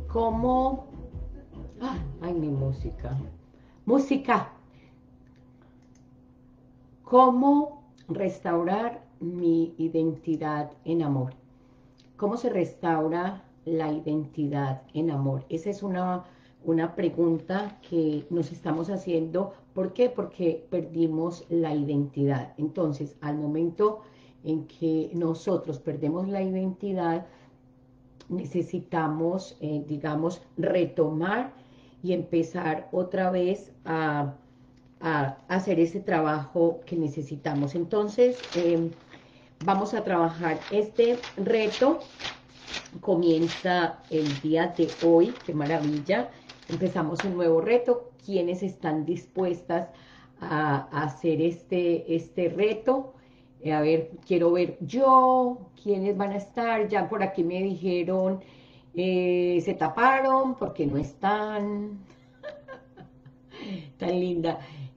¿Cómo? Ay, mi música. Música. ¿Cómo restaurar mi identidad en amor? ¿Cómo se restaura la identidad en amor? Esa es una pregunta que nos estamos haciendo. ¿Por qué? Porque perdimos la identidad. Entonces, al momento en que nosotros perdemos la identidad, necesitamos, digamos, retomar y empezar otra vez a hacer ese trabajo que necesitamos. Entonces, vamos a trabajar este reto. Comienza el día de hoy, qué maravilla. Empezamos un nuevo reto. ¿Quiénes están dispuestas a hacer este reto? A ver, quiero ver yo, quiénes van a estar. Ya por aquí me dijeron, se taparon porque no están. Tan linda.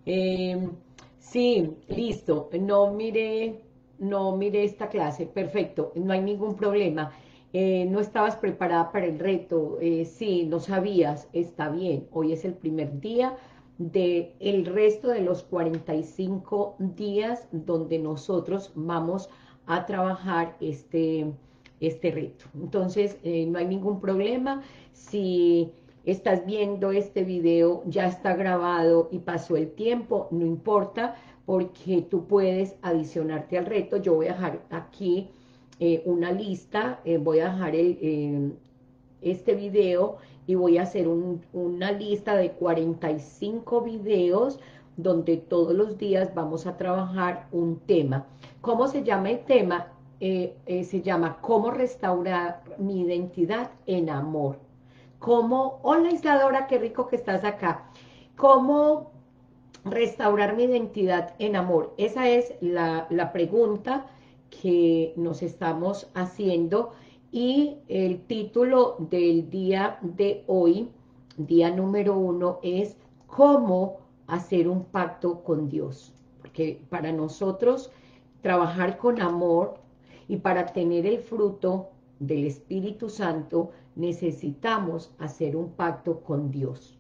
Sí, listo. No mire esta clase. Perfecto, no hay ningún problema. No estabas preparada para el reto. Sí, no sabías. Está bien. Hoy es el primer día de el resto de los 45 días donde nosotros vamos a trabajar este reto. Entonces, no hay ningún problema. Si estás viendo este video, ya está grabado y pasó el tiempo, no importa, porque tú puedes adicionarte al reto. Yo voy a dejar aquí una lista, voy a dejar este video y voy a hacer una lista de 45 videos donde todos los días vamos a trabajar un tema. ¿Cómo se llama el tema? Se llama ¿Cómo restaurar mi identidad en amor? ¿Cómo? Hola Isadora, qué rico que estás acá. ¿Cómo restaurar mi identidad en amor? Esa es la pregunta que nos estamos haciendo, y el título del día de hoy, día número 1, es ¿cómo hacer un pacto con Dios? Porque para nosotros trabajar con amor y para tener el fruto del Espíritu Santo necesitamos hacer un pacto con Dios.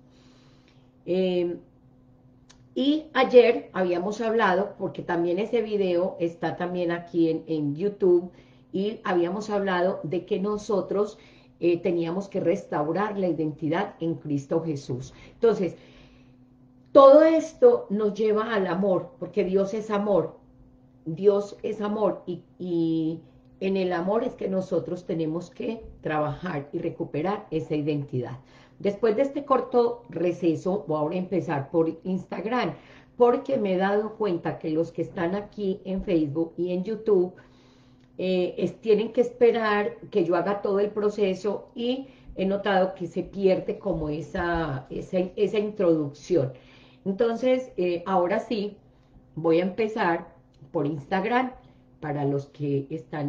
Y ayer habíamos hablado, porque también ese video está también aquí en YouTube, y habíamos hablado de que nosotros teníamos que restaurar la identidad en Cristo Jesús. Entonces, todo esto nos lleva al amor, porque Dios es amor. Dios es amor, y en el amor es que nosotros tenemos que trabajar y recuperar esa identidad. Después de este corto receso, voy ahora a empezar por Instagram, porque me he dado cuenta que los que están aquí en Facebook y en YouTube tienen que esperar que yo haga todo el proceso, y he notado que se pierde como esa introducción. Entonces, ahora sí, voy a empezar por Instagram. Para los que están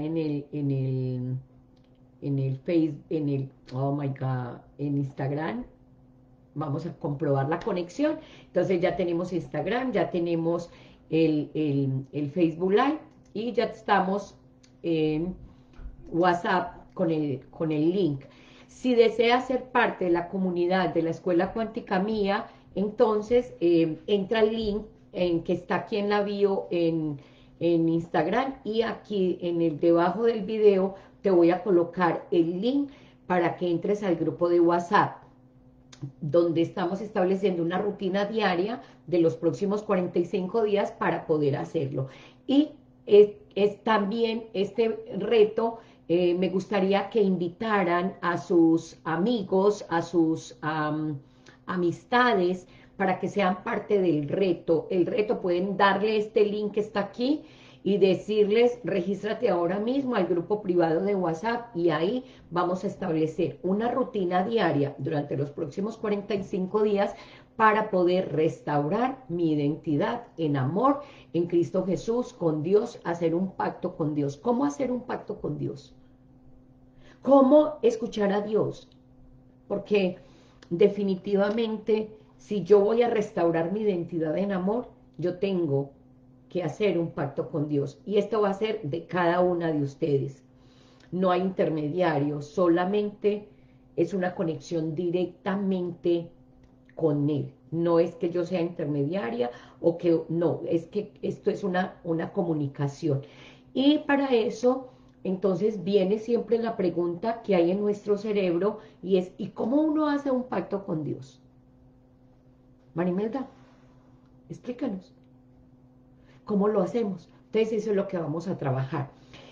en el Face, oh my God, en Instagram, vamos a comprobar la conexión. Entonces ya tenemos Instagram, ya tenemos el Facebook Live, y ya estamos en WhatsApp con el link. Si desea ser parte de la comunidad de la Escuela Cuántica Mía, entonces entra al link que está aquí en la bio en Instagram, y aquí debajo del video te voy a colocar el link para que entres al grupo de WhatsApp, donde estamos estableciendo una rutina diaria de los próximos 45 días para poder hacerlo. Y también este reto, me gustaría que invitaran a sus amigos, a sus amistades, para que sean parte del reto. El reto, pueden darle este link que está aquí y decirles, regístrate ahora mismo al grupo privado de WhatsApp, y ahí vamos a establecer una rutina diaria durante los próximos 45 días para poder restaurar mi identidad en amor en Cristo Jesús, con Dios, hacer un pacto con Dios. ¿Cómo hacer un pacto con Dios? ¿Cómo escuchar a Dios? Porque definitivamente, si yo voy a restaurar mi identidad en amor, yo tengo que hacer un pacto con Dios, y esto va a ser de cada una de ustedes. No hay intermediarios, solamente es una conexión directamente con Él. No es que yo sea intermediaria o que no, es que esto es una comunicación. Y para eso, entonces viene siempre la pregunta que hay en nuestro cerebro y es, ¿y cómo uno hace un pacto con Dios? Marimelda, explícanos, ¿cómo lo hacemos? Entonces eso es lo que vamos a trabajar.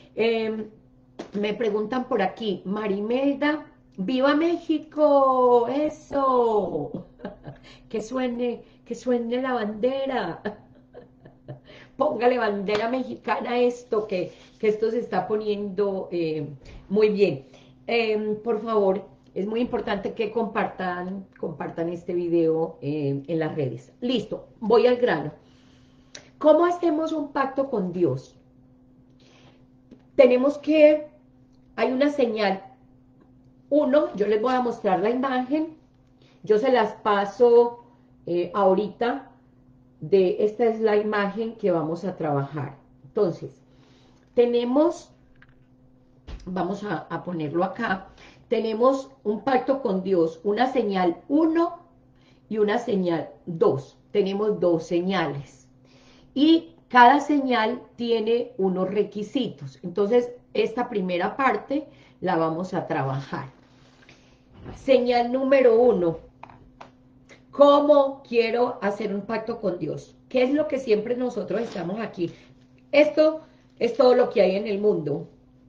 Me preguntan por aquí, Marimelda, ¡viva México! ¡Eso! Que suene la bandera. Póngale bandera mexicana a esto, que esto se está poniendo muy bien. Por favor, es muy importante que compartan este video en las redes. Listo, voy al grano. ¿Cómo hacemos un pacto con Dios? Tenemos que, hay una señal. Uno, yo les voy a mostrar la imagen, yo se las paso ahorita, esta es la imagen que vamos a trabajar. Entonces, tenemos, vamos a ponerlo acá, tenemos un pacto con Dios, una señal 1 y una señal 2. Tenemos dos señales. Y cada señal tiene unos requisitos. Entonces, esta primera parte la vamos a trabajar. Señal número 1. ¿Cómo quiero hacer un pacto con Dios? ¿Qué es lo que siempre nosotros estamos aquí? Esto es todo lo que hay en el mundo.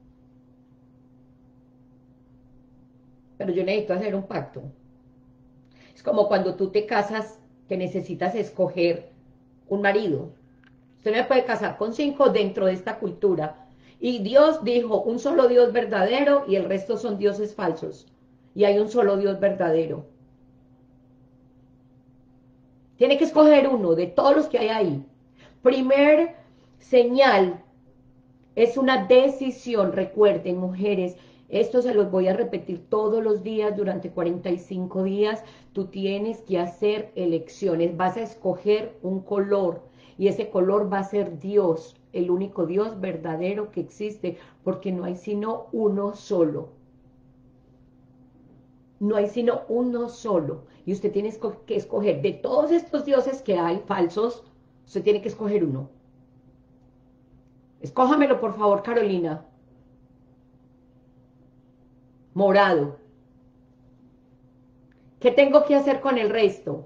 Pero yo necesito hacer un pacto. Es como cuando tú te casas, que necesitas escoger un marido. Usted no puede casar con 5 dentro de esta cultura. Y Dios dijo, un solo Dios verdadero y el resto son dioses falsos. Y hay un solo Dios verdadero. Tiene que escoger uno de todos los que hay ahí. Primer señal es una decisión. Recuerden, mujeres, esto se los voy a repetir todos los días durante 45 días. Tú tienes que hacer elecciones. Vas a escoger un color y ese color va a ser Dios, el único Dios verdadero que existe, porque no hay sino uno solo. No hay sino uno solo. Y usted tiene que escoger de todos estos dioses que hay falsos, usted tiene que escoger uno. Escójamelo, por favor, Carolina. Morado. ¿Qué tengo que hacer con el resto?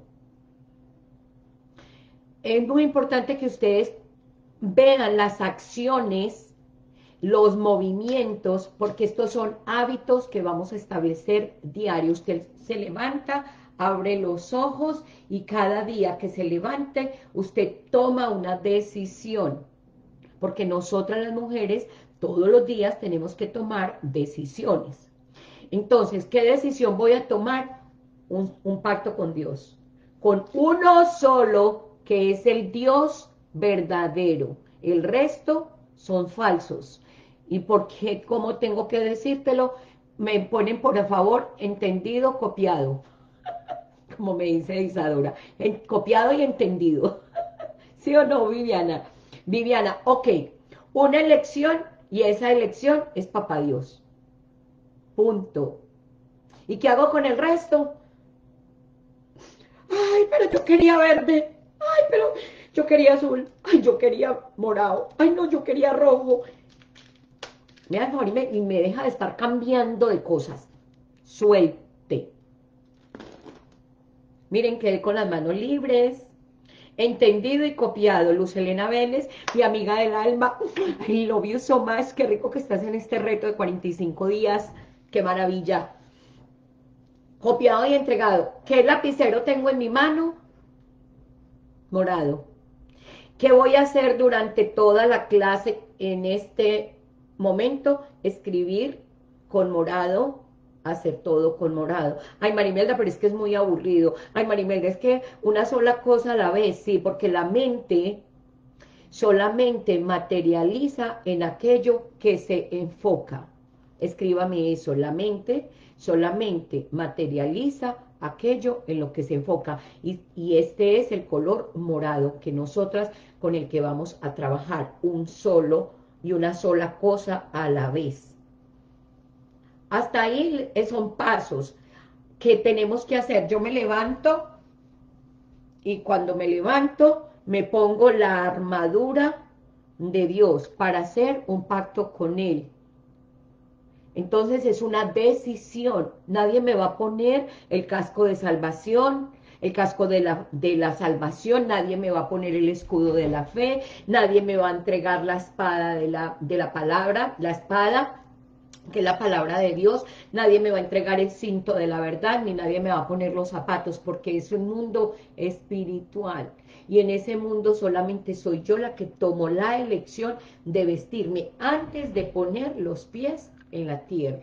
Es muy importante que ustedes vean las acciones, los movimientos, porque estos son hábitos que vamos a establecer diarios. Usted se levanta, abre los ojos y cada día que se levante, usted toma una decisión. Porque nosotras las mujeres todos los días tenemos que tomar decisiones. Entonces, ¿qué decisión voy a tomar? Un pacto con Dios. Con uno solo, que es el Dios verdadero. El resto son falsos. ¿Y por qué? ¿Cómo tengo que decírtelo? Me ponen, por favor, entendido, copiado. Como me dice Isadora. Copiado y entendido. ¿Sí o no, Viviana? Viviana, ok. Una elección y esa elección es Papá Dios. Punto. ¿Y qué hago con el resto? Ay, pero yo quería verde. Ay, pero yo quería azul. Ay, yo quería morado. Ay, no, yo quería rojo. Me da el favor y me deja de estar cambiando de cosas. Suelte. Miren, quedé con las manos libres. Entendido y copiado. Luz Elena Vélez, mi amiga del alma. I love you so much. Qué rico que estás en este reto de 45 días. Qué maravilla. Copiado y entregado. ¿Qué lapicero tengo en mi mano? Morado. ¿Qué voy a hacer durante toda la clase en este momento? Escribir con morado, hacer todo con morado. Ay, Marimelda, pero es que es muy aburrido. Ay, Marimelda, es que una sola cosa a la vez, sí, porque la mente solamente materializa en aquello que se enfoca. Escríbame eso, la mente solamente materializa aquello en lo que se enfoca. Y este es el color morado que nosotras con el que vamos a trabajar, un solo y una sola cosa a la vez. Hasta ahí son pasos. ¿Qué tenemos que hacer? Yo me levanto y cuando me levanto me pongo la armadura de Dios para hacer un pacto con Él. Entonces es una decisión. Nadie me va a poner el casco de salvación, el casco de la salvación, nadie me va a poner el escudo de la fe, nadie me va a entregar la espada de la palabra, la espada, que es la palabra de Dios, nadie me va a entregar el cinto de la verdad, ni nadie me va a poner los zapatos, porque es un mundo espiritual. Y en ese mundo solamente soy yo la que tomo la elección de vestirme antes de poner los pies en la tierra.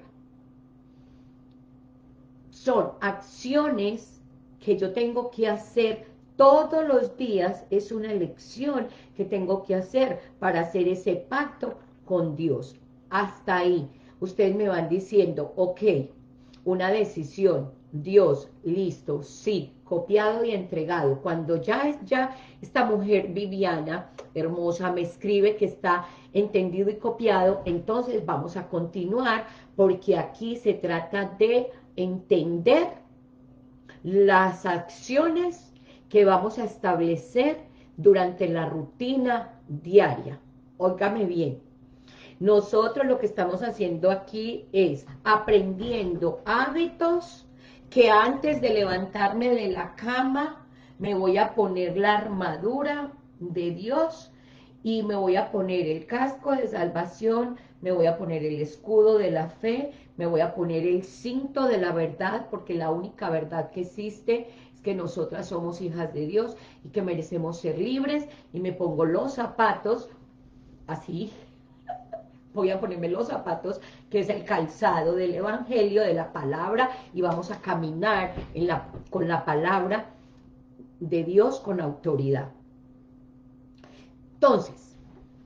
Son acciones que yo tengo que hacer todos los días, es una elección que tengo que hacer para hacer ese pacto con Dios. Hasta ahí, ustedes me van diciendo, ok, una decisión, Dios, listo, sí, copiado y entregado. Cuando ya esta mujer Viviana, hermosa, me escribe que está entendido y copiado, entonces vamos a continuar, porque aquí se trata de entender las acciones que vamos a establecer durante la rutina diaria. Óigame bien, nosotros lo que estamos haciendo aquí es aprendiendo hábitos que antes de levantarme de la cama me voy a poner la armadura de Dios y me voy a poner el casco de salvación, me voy a poner el escudo de la fe, me voy a poner el cinto de la verdad, porque la única verdad que existe es que nosotras somos hijas de Dios y que merecemos ser libres, y me pongo los zapatos, así, voy a ponerme los zapatos, que es el calzado del evangelio, de la palabra, y vamos a caminar con la palabra de Dios con autoridad. Entonces,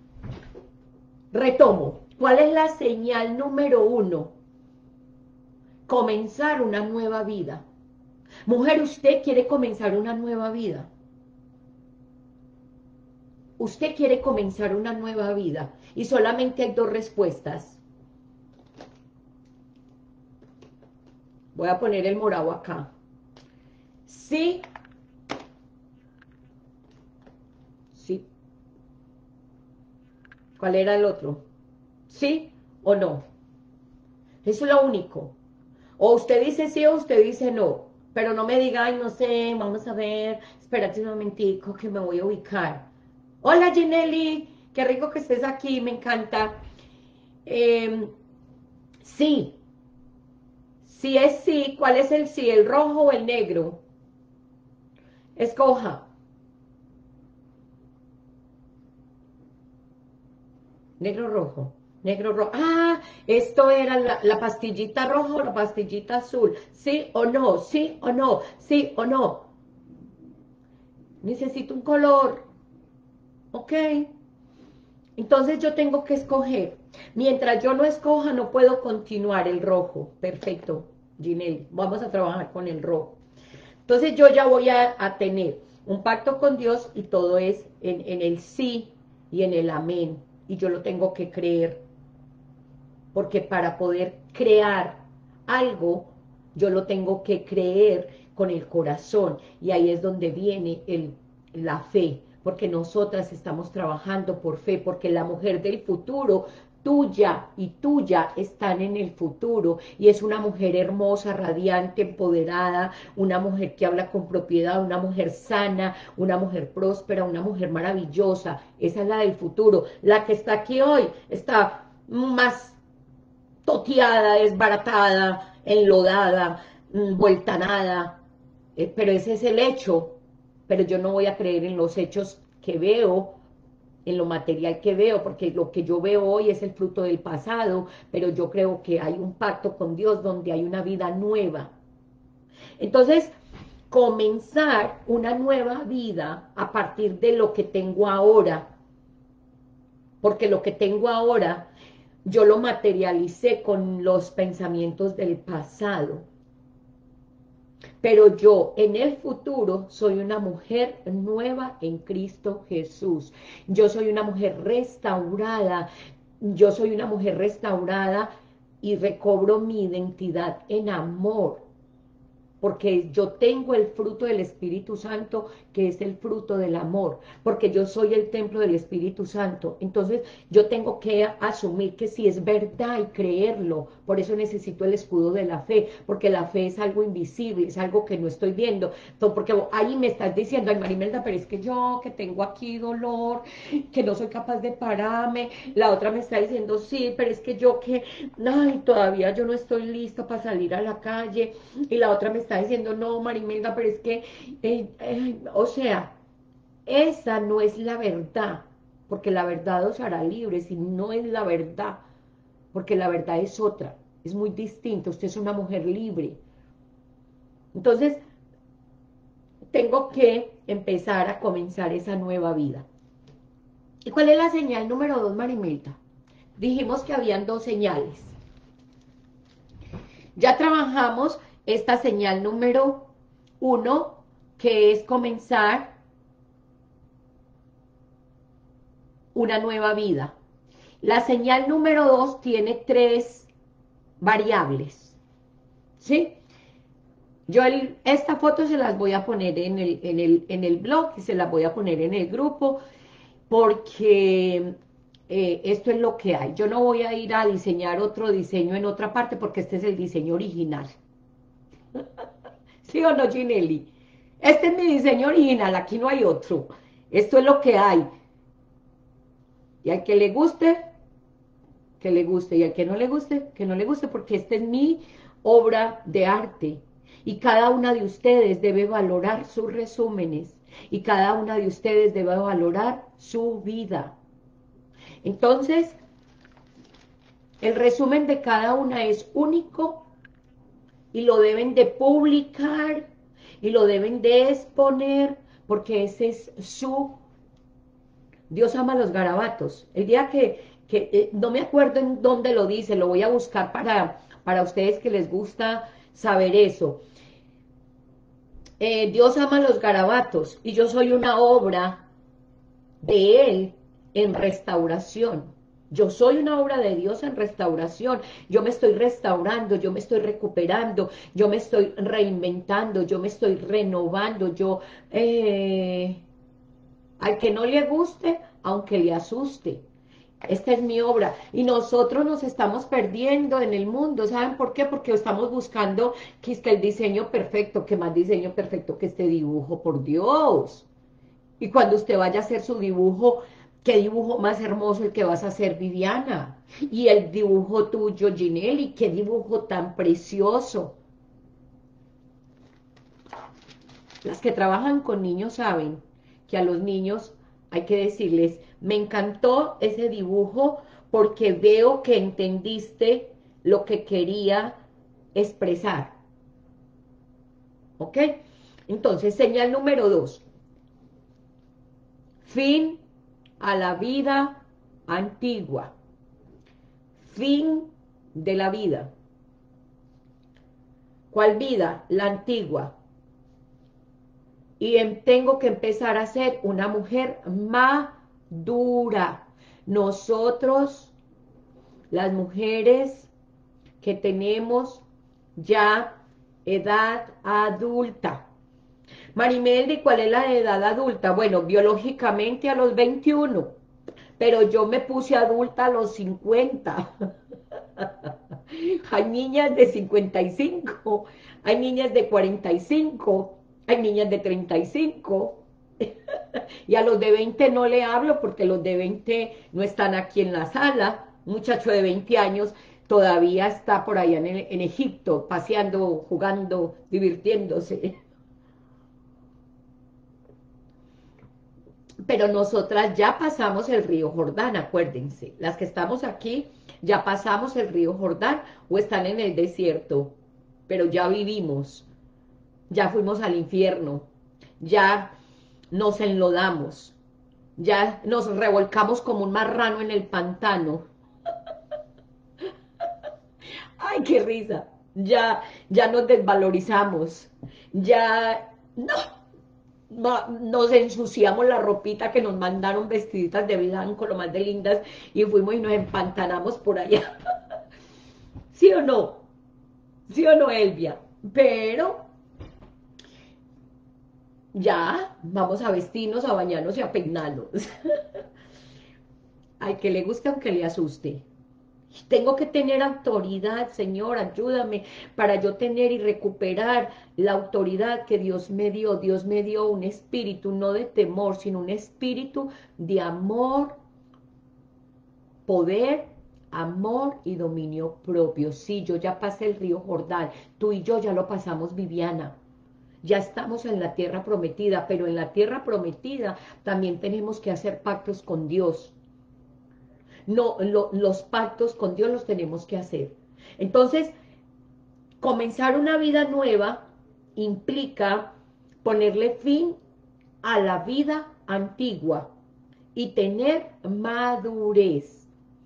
retomo, ¿cuál es la señal número 1? Comenzar una nueva vida. Mujer, usted quiere comenzar una nueva vida. Usted quiere comenzar una nueva vida y solamente hay dos respuestas. Voy a poner el morado acá. Sí. Sí. ¿Cuál era el otro? ¿Sí o no? Eso es lo único. O usted dice sí o usted dice no. Pero no me diga, ay, no sé, vamos a ver, espérate un momentico que me voy a ubicar. Hola, Ginelli, qué rico que estés aquí, me encanta. Sí. Si es sí, ¿cuál es el sí? ¿El rojo o el negro? Escoja. Negro rojo. Negro rojo. Ah, esto era la pastillita roja o la pastillita azul. ¿Sí o no? ¿Sí o no? ¿Sí o no? Necesito un color. ¿Ok? Entonces yo tengo que escoger. Mientras yo no escoja, no puedo continuar el rojo. Perfecto, Ginelle. Vamos a trabajar con el rojo. Entonces yo ya voy a tener un pacto con Dios y todo es en el sí y en el amén. Y yo lo tengo que creer. Porque para poder crear algo, yo lo tengo que creer con el corazón. Y ahí es donde viene la fe. Porque nosotras estamos trabajando por fe. Porque la mujer del futuro, tuya y tuya, están en el futuro, y es una mujer hermosa, radiante, empoderada, una mujer que habla con propiedad, una mujer sana, una mujer próspera, una mujer maravillosa. Esa es la del futuro. La que está aquí hoy está más toteada, desbaratada, enlodada, vuelta a nada, pero ese es el hecho. Pero yo no voy a creer en los hechos que veo, en lo material que veo, porque lo que yo veo hoy es el fruto del pasado, pero yo creo que hay un pacto con Dios donde hay una vida nueva. Entonces, comenzar una nueva vida a partir de lo que tengo ahora, porque lo que tengo ahora yo lo materialicé con los pensamientos del pasado. Pero yo en el futuro soy una mujer nueva en Cristo Jesús. Yo soy una mujer restaurada. Yo soy una mujer restaurada y recobro mi identidad en amor. porque yo tengo el fruto del Espíritu Santo, que es el fruto del amor, porque yo soy el templo del Espíritu Santo. Entonces yo tengo que asumir que si es verdad y creerlo. Por eso necesito el escudo de la fe, porque la fe es algo invisible, es algo que no estoy viendo. Entonces, porque ahí me estás diciendo, ay Marimelda, pero es que yo que tengo aquí dolor, que no soy capaz de pararme. La otra me está diciendo, sí, pero es que yo que, ay, todavía yo no estoy lista para salir a la calle. Y la otra me está diciendo, no, Marimelda, pero es que, o sea, esa no es la verdad, porque la verdad os hará libres, y no es la verdad, porque la verdad es otra, es muy distinta, usted es una mujer libre. Entonces, tengo que empezar a comenzar esa nueva vida. ¿Y cuál es la señal número 2, Marimelda? Dijimos que habían dos señales. Ya trabajamos esta señal número 1, que es comenzar una nueva vida. La señal número 2 tiene 3 variables, ¿sí? Yo esta foto se las voy a poner en el blog y se las voy a poner en el grupo, porque esto es lo que hay. Yo no voy a ir a diseñar otro diseño en otra parte, porque este es el diseño original. ¿Sí o no, Ginelli? Este es mi diseño original, aquí no hay otro. Esto es lo que hay. Y al que le guste, que le guste, y al que no le guste, que no le guste, porque esta es mi obra de arte. Y cada una de ustedes debe valorar sus resúmenes, y cada una de ustedes debe valorar su vida. Entonces, el resumen de cada una es único, y lo deben de publicar, y lo deben de exponer, porque ese es su... Dios ama los garabatos. El día que no me acuerdo en dónde lo dice, lo voy a buscar para ustedes que les gusta saber eso. Dios ama los garabatos, y yo soy una obra de Él en restauración. Yo soy una obra de Dios en restauración. Yo me estoy restaurando, yo me estoy recuperando, yo me estoy reinventando, yo me estoy renovando. Al que no le guste, aunque le asuste. Esta es mi obra. Y nosotros nos estamos perdiendo en el mundo. ¿Saben por qué? Porque estamos buscando que es que el diseño perfecto, que más diseño perfecto que este dibujo, por Dios. Y cuando usted vaya a hacer su dibujo, ¿qué dibujo más hermoso el que vas a hacer, Viviana? Y el dibujo tuyo, Ginelli, qué dibujo tan precioso. Las que trabajan con niños saben que a los niños hay que decirles, me encantó ese dibujo porque veo que entendiste lo que quería expresar. ¿Ok? Entonces, señal número 2. Fin a la vida antigua. Fin de la vida. ¿Cuál vida? La antigua. Y tengo que empezar a ser una mujer madura. Nosotros, las mujeres que tenemos ya edad adulta. Marimeldi, ¿cuál es la edad adulta? Bueno, biológicamente a los 21, pero yo me puse adulta a los 50. Hay niñas de 55, hay niñas de 45, hay niñas de 35, y a los de 20 no le hablo porque los de 20 no están aquí en la sala. Un muchacho de 20 años todavía está por allá en Egipto, paseando, jugando, divirtiéndose. Pero nosotras ya pasamos el río Jordán, acuérdense, las que estamos aquí ya pasamos el río Jordán o están en el desierto, pero ya vivimos, ya fuimos al infierno, ya nos enlodamos, ya nos revolcamos como un marrano en el pantano. ¡Ay, qué risa! Ya nos desvalorizamos, ya nos ensuciamos la ropita que nos mandaron vestiditas de blanco, lo más de lindas, y fuimos y nos empantanamos por allá. ¿Sí o no? ¿Sí o no, Elvia? Pero Ya, vamos a vestirnos, a bañarnos y a peinarnos. Al que le guste, aunque le asuste. Tengo que tener autoridad, Señor, ayúdame para yo tener y recuperar la autoridad que Dios me dio. Dios me dio un espíritu, no de temor, sino un espíritu de amor, poder, amor y dominio propio. Sí, yo ya pasé el río Jordán, tú y yo ya lo pasamos, Viviana. Ya estamos en la tierra prometida, pero en la tierra prometida también tenemos que hacer pactos con Dios. No, los pactos con Dios los tenemos que hacer. Entonces, comenzar una vida nueva implica ponerle fin a la vida antigua y tener madurez.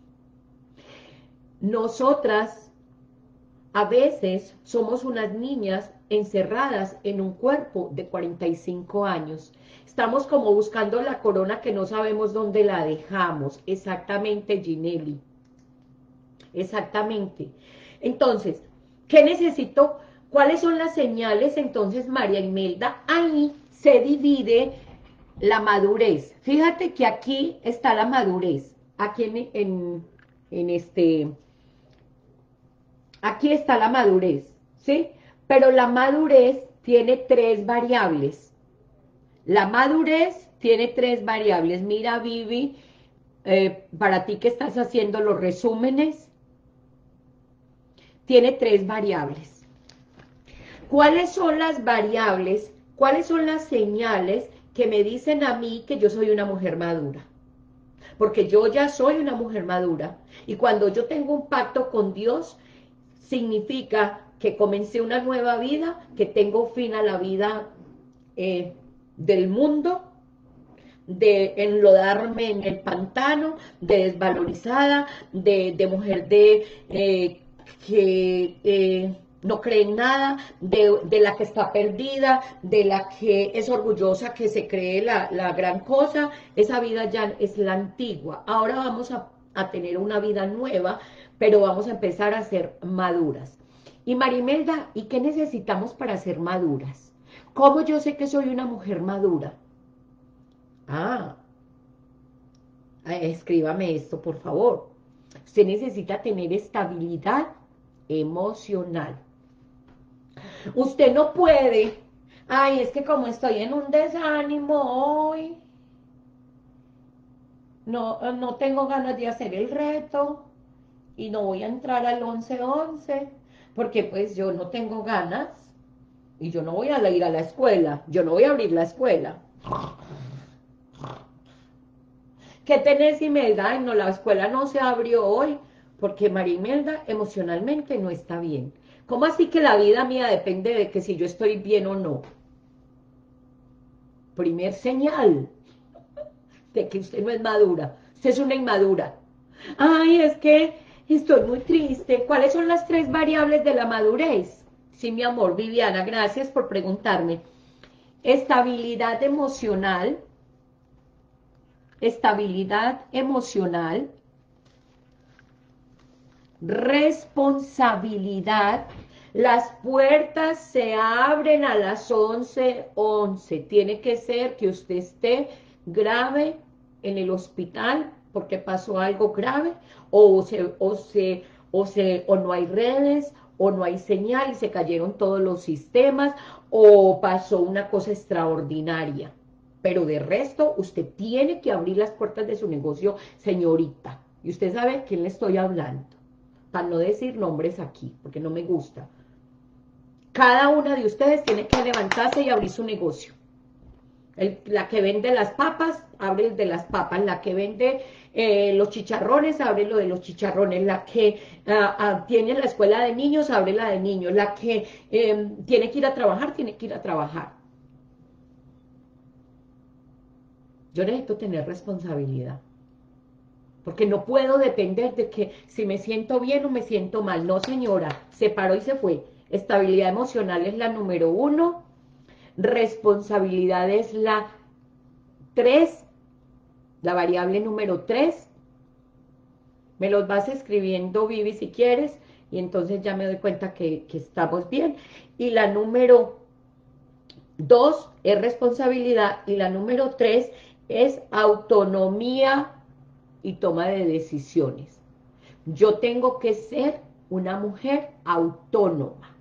Nosotras a veces somos unas niñas encerradas en un cuerpo de 45 años. Estamos como buscando la corona que no sabemos dónde la dejamos. Exactamente, Ginelli. Exactamente. Entonces, ¿qué necesito? ¿Cuáles son las señales? Entonces, María Imelda, ahí se divide la madurez. Fíjate que aquí está la madurez. Aquí aquí está la madurez, ¿sí? Pero la madurez tiene tres variables. La madurez tiene tres variables. Mira, Vivi, para ti que estás haciendo los resúmenes, tiene tres variables. ¿Cuáles son las variables? ¿Cuáles son las señales que me dicen a mí que yo soy una mujer madura? Porque yo ya soy una mujer madura. Y cuando yo tengo un pacto con Dios, significa que comencé una nueva vida, que tengo fin a la vida del mundo, de enlodarme en el pantano, de desvalorizada, de mujer que no cree en nada, de la que está perdida, de la que es orgullosa, que se cree la gran cosa. Esa vida ya es la antigua. Ahora vamos a tener una vida nueva, pero vamos a empezar a ser maduras. Y Marimelda, ¿y qué necesitamos para ser maduras? ¿Cómo yo sé que soy una mujer madura? Ah, escríbame esto, por favor. Usted necesita tener estabilidad emocional. Usted no puede, ay, es que como estoy en un desánimo hoy, no tengo ganas de hacer el reto y no voy a entrar al 11-11 porque pues yo no tengo ganas y yo no voy a ir a la escuela, yo no voy a abrir la escuela. ¿Qué tenés, Imelda? Ay, no, la escuela no se abrió hoy porque María Imelda emocionalmente no está bien. ¿Cómo así que la vida mía depende de que si yo estoy bien o no? Primer señal de que usted no es madura. Usted es una inmadura. Ay, es que estoy muy triste. ¿Cuáles son las tres variables de la madurez? Sí, mi amor, Viviana, gracias por preguntarme. Estabilidad emocional, estabilidad emocional, responsabilidad. Las puertas se abren a las 11:11. Tiene que ser que usted esté grave en el hospital porque pasó algo grave, o no hay redes, o no hay señal y se cayeron todos los sistemas, o pasó una cosa extraordinaria. Pero de resto, usted tiene que abrir las puertas de su negocio, señorita. Y usted sabe a quién le estoy hablando, para no decir nombres aquí, porque no me gusta. Cada una de ustedes tiene que levantarse y abrir su negocio. La que vende las papas, abre el de las papas. La que vende los chicharrones, abre lo de los chicharrones. La que tiene la escuela de niños, abre la de niños. La que tiene que ir a trabajar, tiene que ir a trabajar. Yo necesito tener responsabilidad. Porque no puedo depender de que si me siento bien o me siento mal. No, señora, se paró y se fue. Estabilidad emocional es la número 1, responsabilidad es la 3, la variable número 3. Me los vas escribiendo, Vivi, si quieres, y entonces ya me doy cuenta que estamos bien. Y la número 2 es responsabilidad y la número 3 es autonomía y toma de decisiones. Yo tengo que ser una mujer autónoma,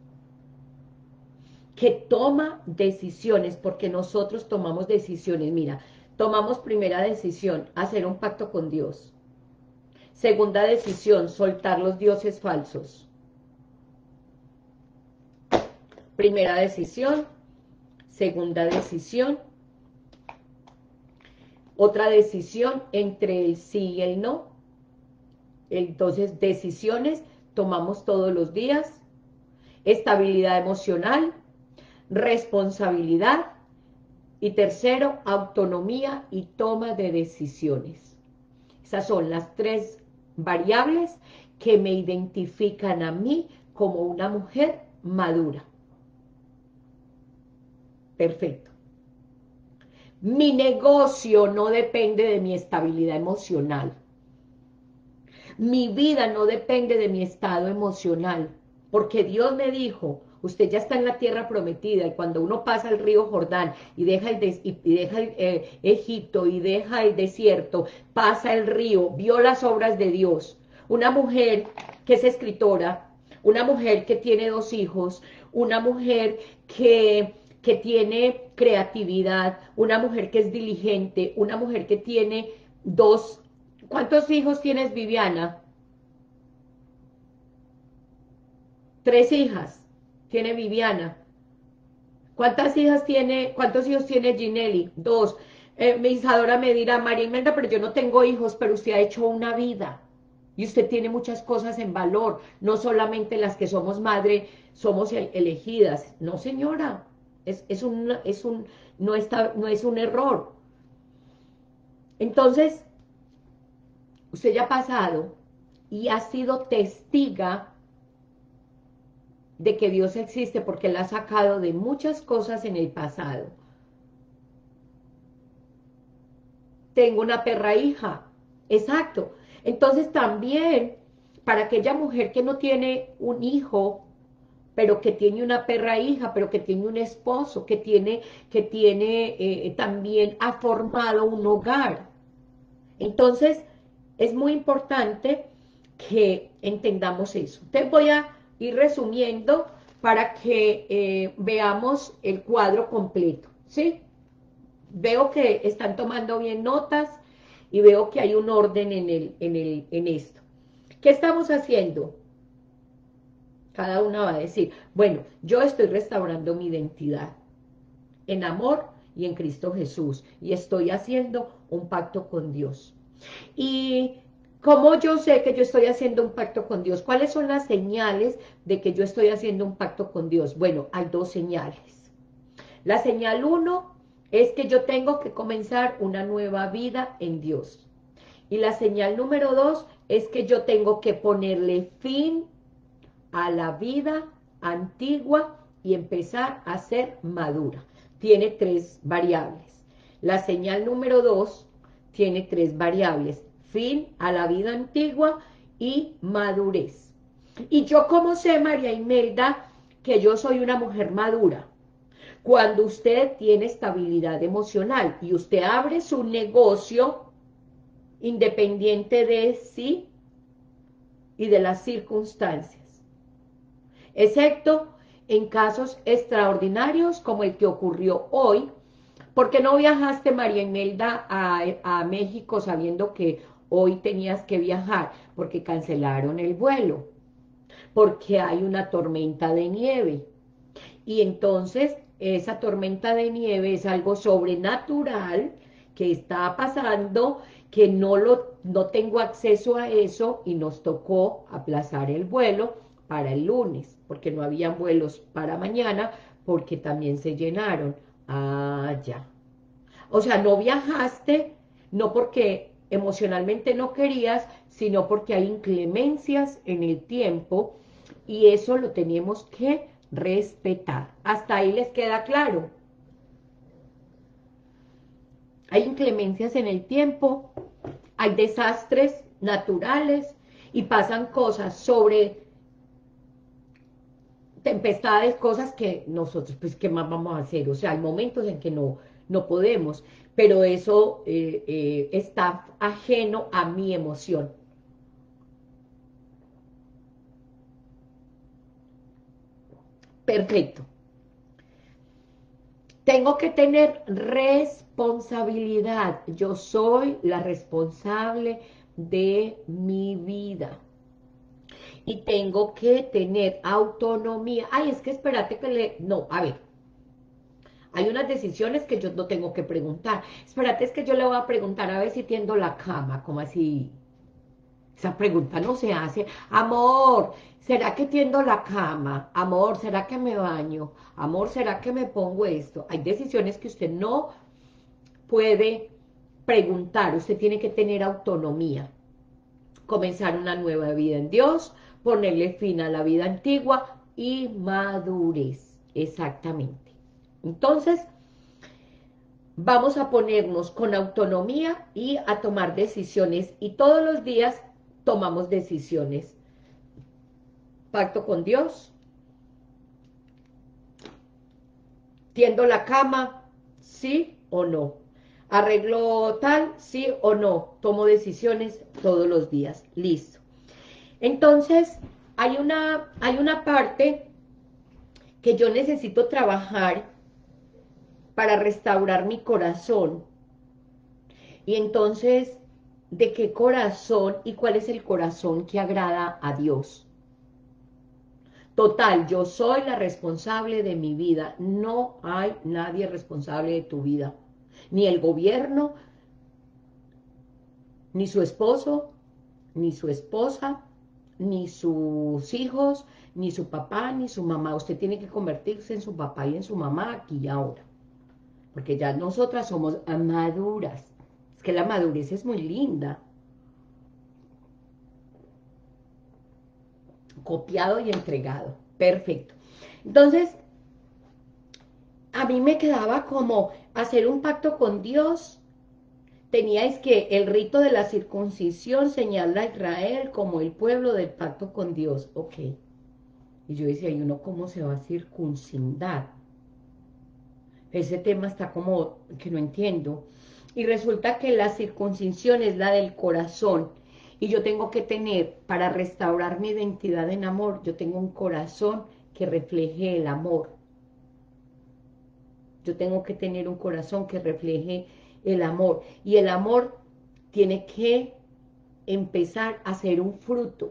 que toma decisiones, porque nosotros tomamos decisiones. Mira, tomamos primera decisión, hacer un pacto con Dios. Segunda decisión, soltar los dioses falsos. Primera decisión, segunda decisión, otra decisión entre el sí y el no. Entonces, decisiones tomamos todos los días. Estabilidad emocional, responsabilidad y tercero, autonomía y toma de decisiones. Esas son las 3 variables que me identifican a mí como una mujer madura. Perfecto. Mi negocio no depende de mi estabilidad emocional. Mi vida no depende de mi estado emocional, porque Dios me dijo, usted ya está en la tierra prometida, y cuando uno pasa el río Jordán, y deja Egipto, y deja el desierto, pasa el río, vio las obras de Dios. Una mujer que es escritora, una mujer que tiene 2 hijos, una mujer que tiene creatividad, una mujer que es diligente, una mujer que tiene 2. ¿Cuántos hijos tienes, Viviana? 3 hijas tiene Viviana. ¿Cuántos hijos tiene Ginelli? 2. Mi Isadora me dirá, María Imelda, pero yo no tengo hijos, pero usted ha hecho una vida. Y usted tiene muchas cosas en valor, no solamente las que somos madre, somos elegidas. No, señora, no es un error. Entonces, usted ya ha pasado y ha sido testiga de que Dios existe porque la ha sacado de muchas cosas en el pasado. Tengo una perra hija, exacto. Entonces también, para aquella mujer que no tiene un hijo, pero que tiene una perra hija, pero que tiene un esposo, también ha formado un hogar. Entonces, es muy importante que entendamos eso. Entonces voy a ir resumiendo para que veamos el cuadro completo, ¿sí? Veo que están tomando bien notas y veo que hay un orden en esto. ¿Qué estamos haciendo? Cada una va a decir, bueno, yo estoy restaurando mi identidad en amor y en Cristo Jesús y estoy haciendo un pacto con Dios. ¿Y cómo yo sé que yo estoy haciendo un pacto con Dios? ¿Cuáles son las señales de que yo estoy haciendo un pacto con Dios? Bueno, hay 2 señales. La señal 1 es que yo tengo que comenzar una nueva vida en Dios. Y la señal número 2 es que yo tengo que ponerle fin a la vida antigua y empezar a ser madura. Tiene 3 variables. La señal número 2 tiene 3 variables. Fin a la vida antigua y madurez. ¿Y yo cómo sé, María Imelda, que yo soy una mujer madura? Cuando usted tiene estabilidad emocional y usted abre su negocio independiente de sí y de las circunstancias, excepto en casos extraordinarios como el que ocurrió hoy. ¿Por qué no viajaste, María Imelda, a México sabiendo que hoy tenías que viajar? Porque cancelaron el vuelo, porque hay una tormenta de nieve. Y entonces esa tormenta de nieve es algo sobrenatural que está pasando, que no tengo acceso a eso y nos tocó aplazar el vuelo para el lunes, porque no habían vuelos para mañana, porque también se llenaron. Ah, ya. O sea, no viajaste, no porque emocionalmente no querías, sino porque hay inclemencias en el tiempo y eso lo tenemos que respetar. Hasta ahí les queda claro. Hay inclemencias en el tiempo, hay desastres naturales y pasan cosas tempestades, cosas que nosotros, pues, ¿qué más vamos a hacer? O sea, hay momentos en que no podemos, pero eso está ajeno a mi emoción. Perfecto. Tengo que tener responsabilidad. Yo soy la responsable de mi vida. Y tengo que tener autonomía. Ay, es que espérate que le... No, a ver. Hay unas decisiones que yo no tengo que preguntar. Espérate, es que yo le voy a preguntar a ver si tiendo la cama. ¿Cómo así? Esa pregunta no se hace. Amor, ¿será que tiendo la cama? Amor, ¿será que me baño? Amor, ¿será que me pongo esto? Hay decisiones que usted no puede preguntar. Usted tiene que tener autonomía. Comenzar una nueva vida en Dios, ponerle fin a la vida antigua y madurez. Exactamente. Entonces, vamos a ponernos con autonomía y a tomar decisiones. Y todos los días tomamos decisiones. Pacto con Dios. ¿Tiendo la cama? ¿Sí o no? ¿Arreglo tal? ¿Sí o no? Tomo decisiones todos los días. Listo. Entonces, hay una parte que yo necesito trabajar para restaurar mi corazón. Y entonces, ¿de qué corazón y cuál es el corazón que agrada a Dios? Total, yo soy la responsable de mi vida. No hay nadie responsable de tu vida. Ni el gobierno, ni su esposo, ni su esposa, ni sus hijos, ni su papá, ni su mamá. Usted tiene que convertirse en su papá y en su mamá aquí y ahora. Porque ya nosotras somos maduras. Es que la madurez es muy linda. Copiado y entregado. Perfecto. Entonces, a mí me quedaba como hacer un pacto con Dios. Teníais que el rito de la circuncisión señala a Israel como el pueblo del pacto con Dios. Ok. Y yo decía, ¿y uno cómo se va a circuncidar? Ese tema está como que no entiendo. Y resulta que la circuncisión es la del corazón. Y yo tengo que tener, para restaurar mi identidad en amor, yo tengo un corazón que refleje el amor. Yo tengo que tener un corazón que refleje el amor. Y el amor tiene que empezar a ser un fruto.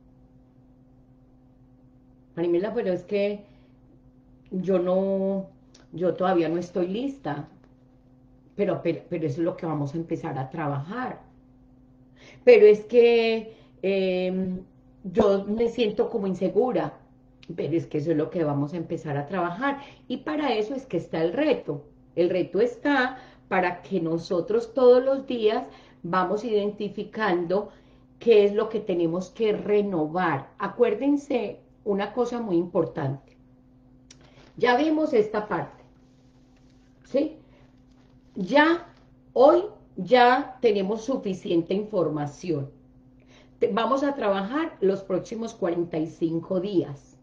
Marimela, pero es que yo no, yo todavía no estoy lista. Pero eso es lo que vamos a empezar a trabajar. Pero es que yo me siento como insegura, pero es que eso es lo que vamos a empezar a trabajar. Y para eso es que está el reto. El reto está para que nosotros todos los días vamos identificando qué es lo que tenemos que renovar. Acuérdense una cosa muy importante. Ya vimos esta parte, ¿sí? Ya hoy ya tenemos suficiente información. Vamos a trabajar los próximos 45 días.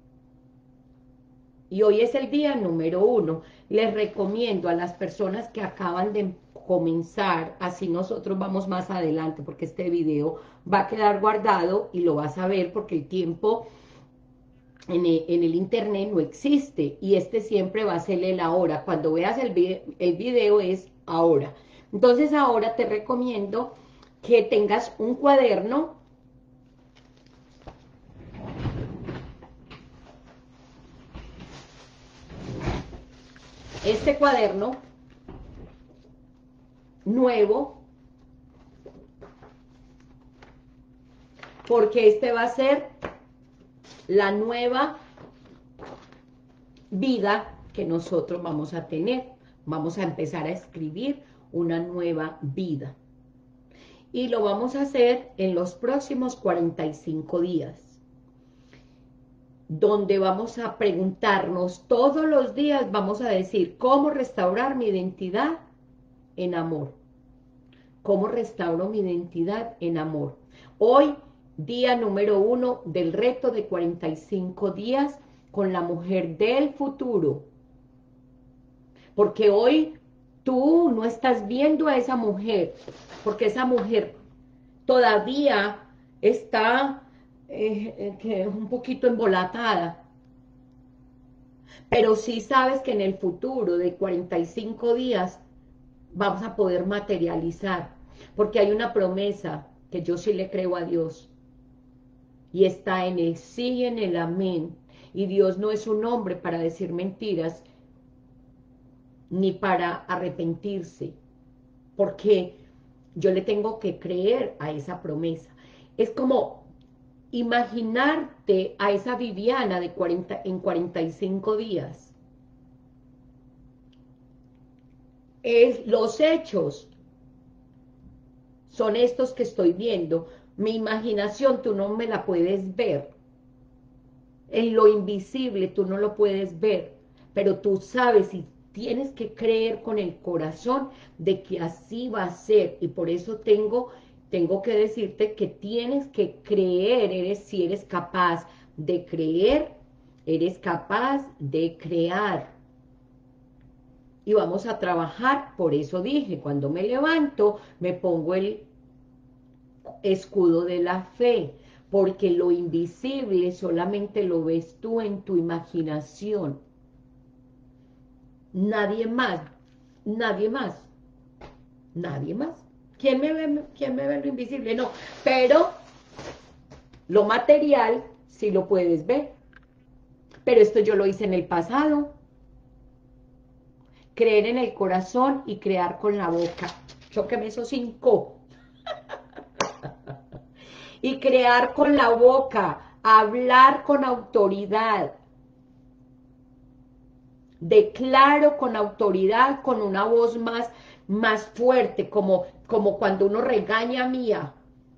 Y hoy es el día número 1. Les recomiendo a las personas que acaban de comenzar, así nosotros vamos más adelante, porque este video va a quedar guardado y lo vas a ver porque el tiempo en el internet no existe y este siempre va a ser el ahora. Cuando veas el video es ahora. Entonces ahora te recomiendo que tengas un cuaderno. Este cuaderno nuevo, porque este va a ser la nueva vida que nosotros vamos a tener. Vamos a empezar a escribir una nueva vida. Y lo vamos a hacer en los próximos 45 días. Donde vamos a preguntarnos todos los días, vamos a decir, ¿cómo restaurar mi identidad en amor? ¿Cómo restauro mi identidad en amor? Hoy, día número 1 del reto de 45 días con la mujer del futuro. Porque hoy tú no estás viendo a esa mujer, porque esa mujer todavía está un poquito embolatada. Pero sí sabes que en el futuro de 45 días vamos a poder materializar, porque hay una promesa que yo sí le creo a Dios, y está en el sí y en el amén, y Dios no es un hombre para decir mentiras, ni para arrepentirse, porque yo le tengo que creer a esa promesa. Es como imaginarte a esa Viviana de 40, en 45 días. Los hechos son estos que estoy viendo. Mi imaginación tú no me la puedes ver. En lo invisible tú no lo puedes ver, pero tú sabes y tienes que creer con el corazón de que así va a ser. Y por eso tengo que decirte que tienes que creer. Si eres capaz de creer, eres capaz de crear. Y vamos a trabajar, por eso dije, cuando me levanto, me pongo el escudo de la fe, porque lo invisible solamente lo ves tú en tu imaginación. Nadie más, nadie más, nadie más. ¿Quién me ve lo invisible? No, pero lo material sí lo puedes ver. Pero esto yo lo hice en el pasado. Creer en el corazón y crear con la boca. Chóqueme esos 5. Y crear con la boca, hablar con autoridad. Declaro con autoridad, con una voz más fuerte, como cuando uno regaña a Mía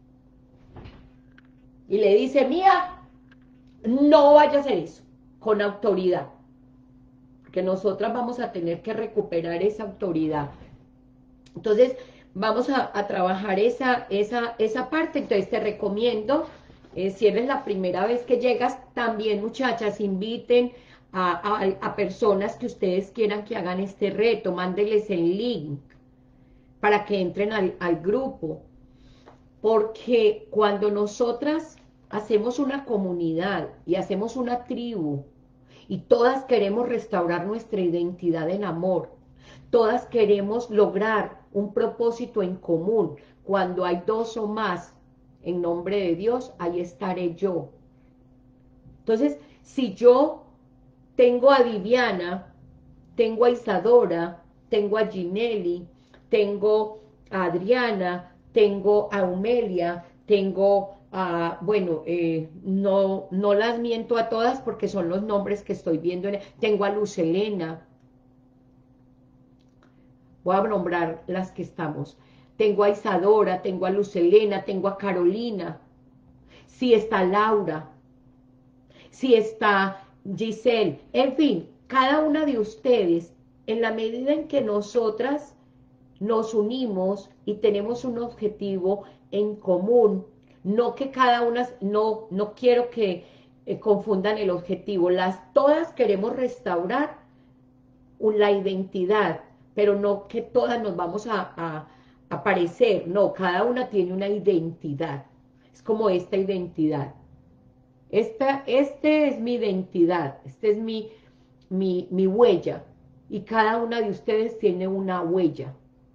y le dice, Mía, no vaya a hacer eso, con autoridad, porque nosotras vamos a tener que recuperar esa autoridad. Entonces, vamos a trabajar esa parte. Entonces, te recomiendo, si eres la primera vez que llegas, también, muchachas, inviten a personas que ustedes quieran que hagan este reto, mándenles el link para que entren al grupo, porque cuando nosotras hacemos una comunidad y hacemos una tribu, y todas queremos restaurar nuestra identidad en amor, todas queremos lograr un propósito en común. Cuando hay 2 o más en nombre de Dios, ahí estaré yo. Entonces, si yo tengo a Viviana, tengo a Isadora, tengo a Ginelli, tengo a Adriana, tengo a Humelia, tengo a, bueno, no las miento a todas porque son los nombres que estoy viendo, tengo a Luz Helena, voy a nombrar las que estamos, tengo a Isadora, tengo a Luz Helena, tengo a Carolina, si está Laura, si está Giselle, en fin, cada una de ustedes, en la medida en que nosotras nos unimos y tenemos un objetivo en común, no que cada una, no quiero que confundan el objetivo, todas queremos restaurar la identidad, pero no que todas nos vamos a parecer, no, cada una tiene una identidad, es como esta identidad. Este es mi identidad, este es mi huella, y cada una de ustedes tiene una huella.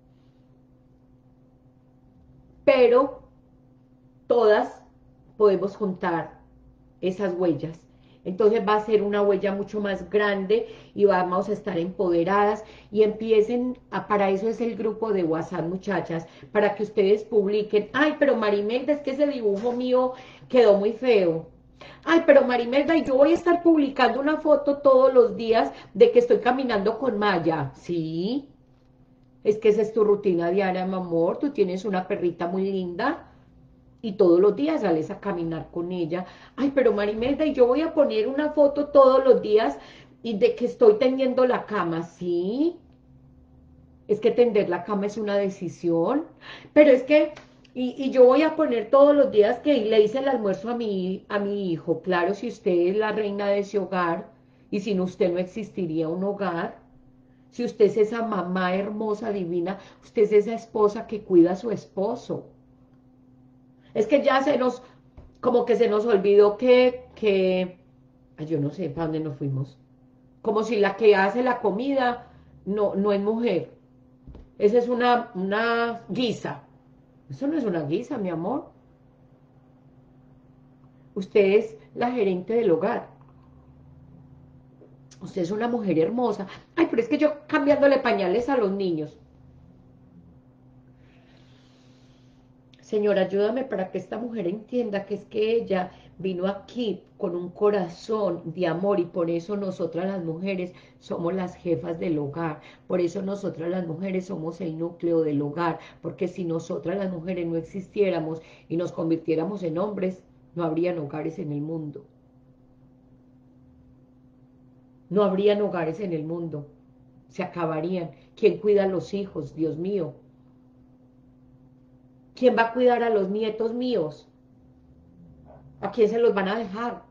Pero todas podemos juntar esas huellas. Entonces va a ser una huella mucho más grande y vamos a estar empoderadas y empiecen, para eso es el grupo de WhatsApp, muchachas, para que ustedes publiquen, ay, pero Marimelda, es que ese dibujo mío quedó muy feo. Ay, pero Marimelda, y yo voy a estar publicando una foto todos los días de que estoy caminando con Maya. Sí, es que esa es tu rutina diaria, mi amor, tú tienes una perrita muy linda y todos los días sales a caminar con ella. Ay, pero Marimelda, y yo voy a poner una foto todos los días y de que estoy tendiendo la cama. Sí, es que tender la cama es una decisión, pero es que, y yo voy a poner todos los días que le hice el almuerzo a mi hijo. Claro, si usted es la reina de ese hogar, Y sin usted no existiría un hogar. Si usted es esa mamá hermosa, divina, usted es esa esposa que cuida a su esposo. Es que ya como que se nos olvidó ay, yo no sé para dónde nos fuimos. Como si la que hace la comida no es mujer. Esa es una guisa. Eso no es una guisa, mi amor. Usted es la gerente del hogar. Usted es una mujer hermosa. Ay, pero es que yo cambiándole pañales a los niños. Señor, ayúdame para que esta mujer entienda que es que ella vino aquí con un corazón de amor y por eso nosotras las mujeres somos las jefas del hogar, por eso nosotras las mujeres somos el núcleo del hogar, porque si nosotras las mujeres no existiéramos y nos convirtiéramos en hombres, no habrían hogares en el mundo. No habrían hogares en el mundo. Se acabarían. ¿Quién cuida a los hijos? Dios mío. ¿Quién va a cuidar a los nietos míos? ¿A quién se los van a dejar?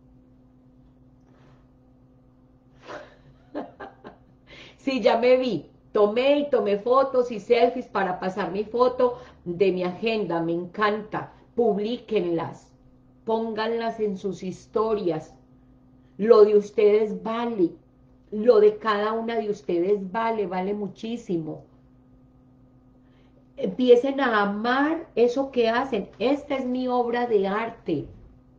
Sí, ya me vi. Tomé fotos y selfies para pasar mi foto de mi agenda. Me encanta. Publíquenlas. Pónganlas en sus historias. Lo de ustedes vale. Lo de cada una de ustedes vale muchísimo. Empiecen a amar eso que hacen. Esta es mi obra de arte.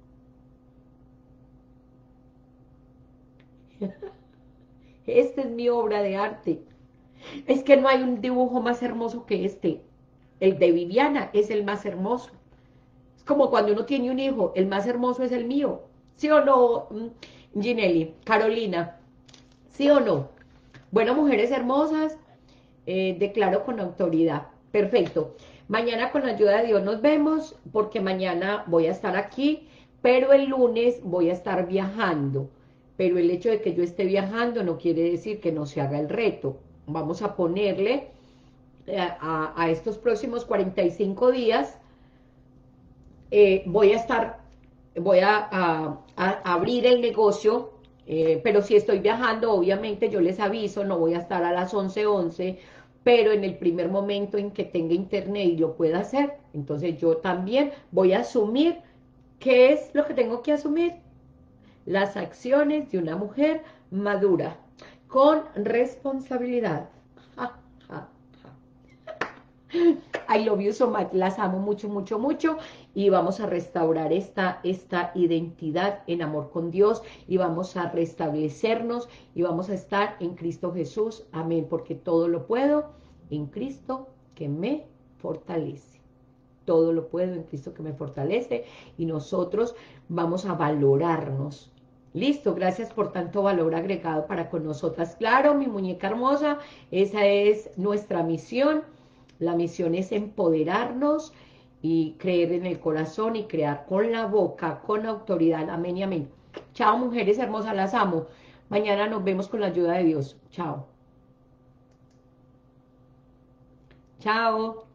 Esta es mi obra de arte. Es que no hay un dibujo más hermoso que este. El de Viviana es el más hermoso. Es como cuando uno tiene un hijo, el más hermoso es el mío. ¿Sí o no, Ginelli? Carolina, ¿sí o no? Bueno, mujeres hermosas, declaro con autoridad. Perfecto. Mañana con la ayuda de Dios nos vemos, porque mañana voy a estar aquí, pero el lunes voy a estar viajando. Pero el hecho de que yo esté viajando no quiere decir que no se haga el reto. Vamos a ponerle a estos próximos 45 días, voy a abrir el negocio, pero si estoy viajando, obviamente yo les aviso, no voy a estar a las 11:11, pero en el primer momento en que tenga internet y lo pueda hacer, entonces yo también voy a asumir. ¿Qué es lo que tengo que asumir? Las acciones de una mujer madura, con responsabilidad. Ja, ja. I love you so much, las amo mucho, mucho, mucho, y vamos a restaurar esta identidad en amor con Dios, y vamos a restablecernos, y vamos a estar en Cristo Jesús, amén, porque todo lo puedo en Cristo que me fortalece. Todo lo puedo en Cristo que me fortalece, y nosotros vamos a valorarnos. Listo, gracias por tanto valor agregado para con nosotras. Claro, mi muñeca hermosa, esa es nuestra misión. La misión es empoderarnos y creer en el corazón y crear con la boca, con autoridad. Amén y amén. Chao, mujeres hermosas, las amo. Mañana nos vemos con la ayuda de Dios. Chao. Chao.